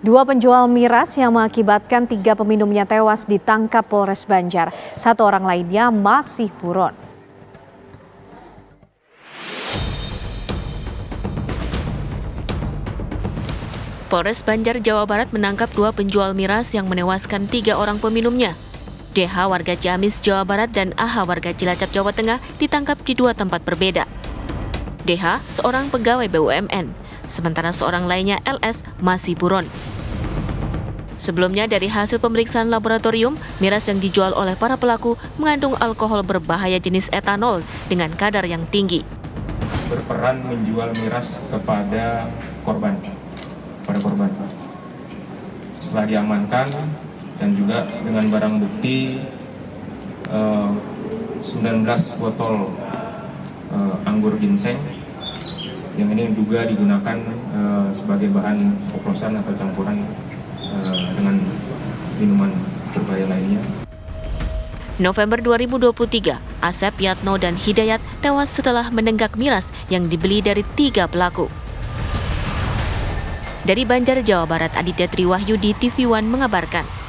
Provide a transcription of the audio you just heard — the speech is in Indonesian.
Dua penjual miras yang mengakibatkan 3 peminumnya tewas ditangkap Polres Banjar. 1 orang lainnya masih buron. Polres Banjar, Jawa Barat menangkap 2 penjual miras yang menewaskan 3 orang peminumnya. DH warga Ciamis, Jawa Barat dan AH warga Cilacap, Jawa Tengah ditangkap di 2 tempat berbeda. DH seorang pegawai BUMN, sementara seorang lainnya LS masih buron. Sebelumnya dari hasil pemeriksaan laboratorium, miras yang dijual oleh para pelaku mengandung alkohol berbahaya jenis etanol dengan kadar yang tinggi. Berperan menjual miras kepada korban. Setelah diamankan dan juga dengan barang bukti 19 botol anggur ginseng yang ini juga digunakan sebagai bahan oplosan atau campuran dengan minuman berbahaya lainnya. November 2023, Asep, Yatno, dan Hidayat tewas setelah menenggak miras yang dibeli dari 3 pelaku. Dari Banjar, Jawa Barat, Aditya Triwahyudi, TV One mengabarkan.